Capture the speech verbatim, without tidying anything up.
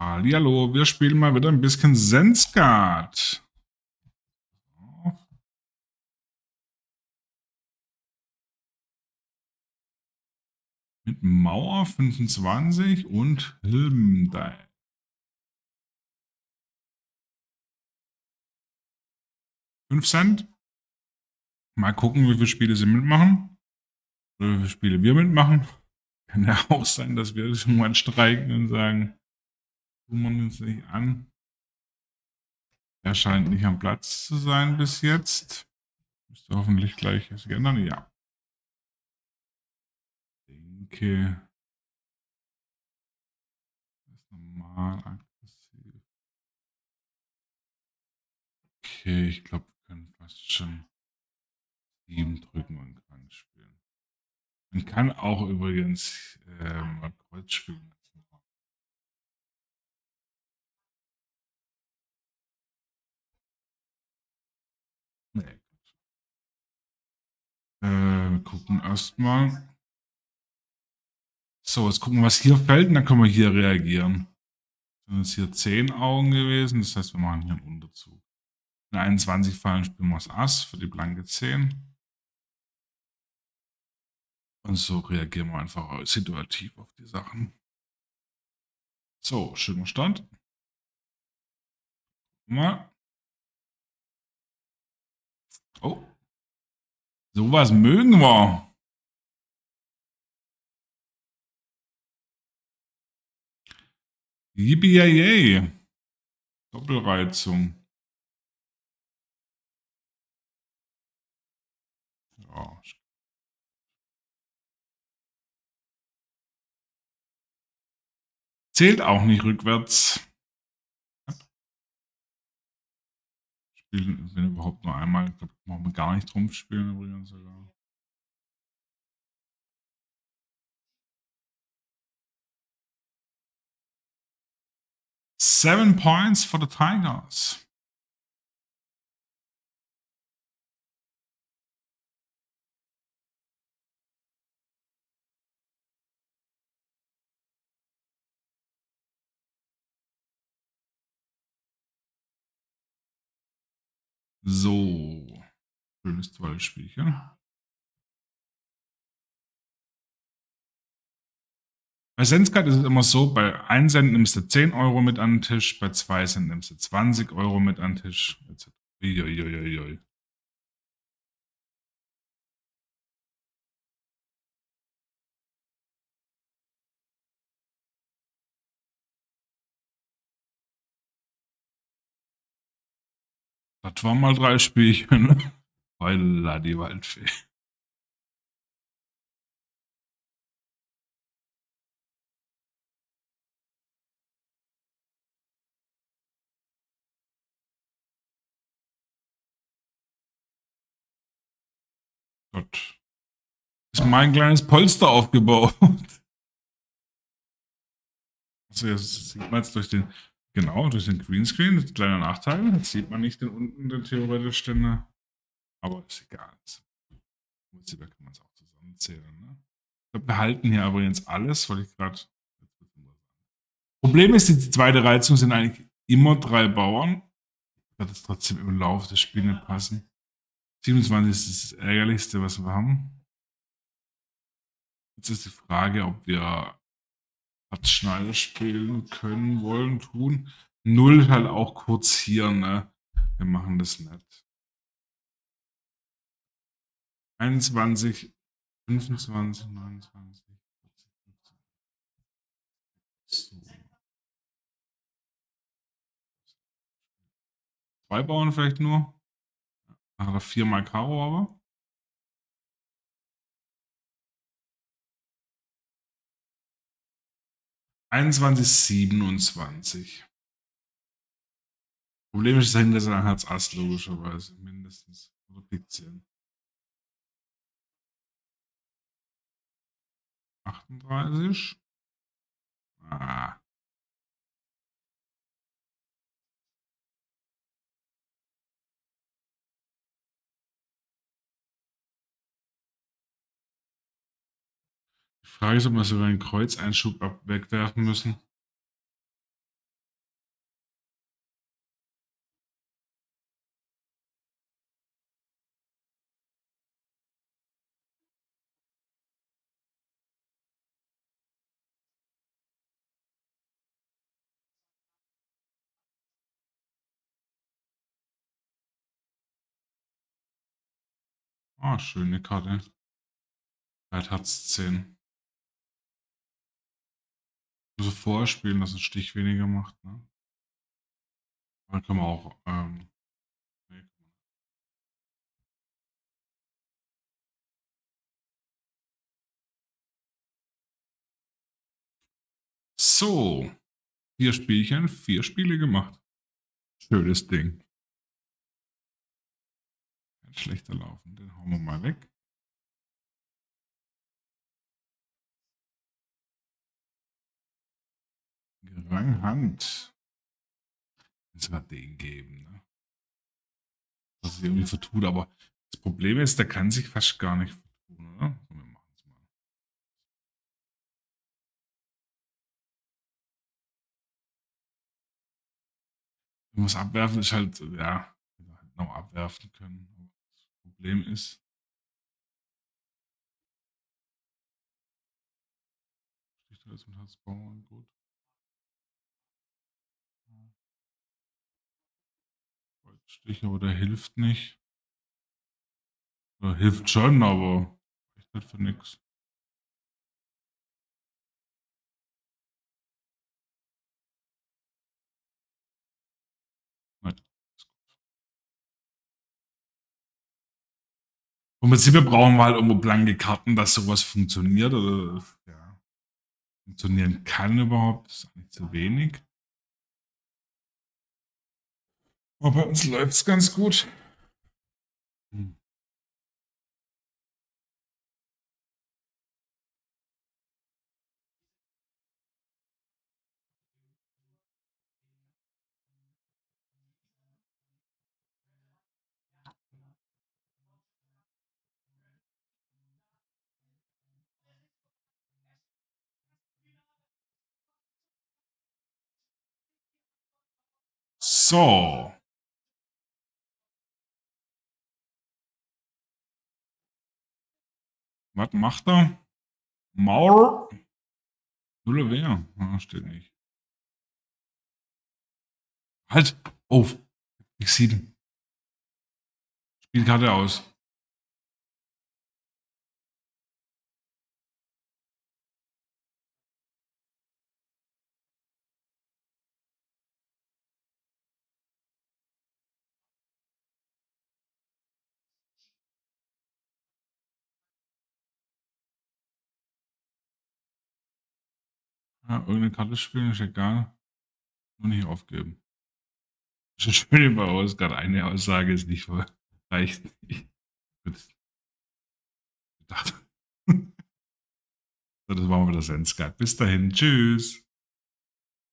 Hallihallo, wir spielen mal wieder ein bisschen Senskat. Mit Mauer fünfundzwanzig und Hilmdei. fünf Cent. Mal gucken, wie viele Spiele sie mitmachen. Oder wie viele Spiele wir mitmachen. Kann ja auch sein, dass wir schon mal streiken und sagen, tun wir uns nicht an. Er scheint nicht am Platz zu sein bis jetzt. Müsste hoffentlich gleich was ändern. Ja. Ich denke, das ist normal aggressiv. Okay, ich glaube, wir können fast schon sieben drücken und krank spielen. Man kann auch übrigens ähm, mal Kreuz spielen. Nee. Äh, wir gucken erstmal. So, jetzt gucken, was hier fällt und dann können wir hier reagieren. Das sind jetzt hier zehn Augen gewesen, das heißt, wir machen hier einen Unterzug. In einundzwanzig Fallen spielen wir das Ass für die blanke zehn. Und so reagieren wir einfach situativ auf die Sachen. So, schöner Stand. Mal. Oh. Sowas mögen wir. Yippie Doppelreizung. Ja. Zählt auch nicht rückwärts. Spielen, wenn überhaupt nur einmal. Ich glaube, brauchen wir gar nicht Trumpf spielen übrigens sogar. Seven points for the Tigers. So. Schönes Zwölfspielchen. Bei Senskat ist es immer so, bei einem Cent nimmst du zehn Euro mit an den Tisch, bei zwei Cent nimmst du zwanzig Euro mit an den Tisch. Uiuiuiui. Das waren mal drei Spielchen. Heula, die Waldfee. Gott. Ist mein kleines Polster aufgebaut. Also jetzt sieht man jetzt durch den, genau, durch den Greenscreen, das ist ein kleiner Nachteil. Jetzt sieht man nicht den unten den theoretisch den, aber ist egal. Da kann man es auch zusammenzählen. Ne? Wir behalten hier aber jetzt alles, weil ich gerade. Problem ist, die zweite Reizung sind eigentlich immer drei Bauern. Wird es trotzdem im Laufe des Spiels nicht passen. siebenundzwanzig ist das Ärgerlichste, was wir haben. Jetzt ist die Frage, ob wir Schneider spielen können, wollen, tun. Null halt auch kurz hier, ne? Wir machen das nicht. einundzwanzig, fünfundzwanzig, neunundzwanzig, vierzig, fünfzig. So. Zwei Bauern vielleicht nur. Dann hat er viermal Karo aber. einundzwanzig, siebenundzwanzig. Problem ist dahinter ist ein Herz Ass, logischerweise. Mindestens. Oder Pik zehn. achtunddreißig. Ah. Die Frage ist, ob wir sogar einen Kreuzeinschub wegwerfen müssen. Ah, schöne Karte. Vielleicht hat es zehn. Also vorher spielen, dass ein Stich weniger macht, ne? Dann kann man auch, ähm, nee. So, vier Spielchen, vier Spiele gemacht. Schönes Ding. Ein schlechter Laufen, den hauen wir mal weg. Ranghand. Jetzt mal den geben, ne? Was sich irgendwie vertut, aber das Problem ist, der kann sich fast gar nicht vertun, oder? So, wir machen es mal. Wenn wir es abwerfen, ist halt, ja, wir halt noch abwerfen können. Das Problem ist, Sticht alles mit Harzbauern, gut. Stich, aber der hilft nicht. Oder hilft schon, aber echt nicht für nix. Nein. Im Prinzip brauchen wir halt irgendwo blanke Karten, dass sowas funktioniert oder ja, funktionieren kann überhaupt. Das ist eigentlich zu wenig. Aber bei uns läuft es ganz gut. Hm. So. Was macht er? Maul? Null wer? Ah, steht nicht. Halt! Oh! X sieben. Spielkarte aus. Ja, irgendeine Karte spielen, ist egal. Nur nicht aufgeben. Das ist schön bei uns. Gerade eine Aussage ist nicht voll. Reicht nicht. Gut. Gedacht. So, das machen wir das in Skype. Bis dahin. Tschüss.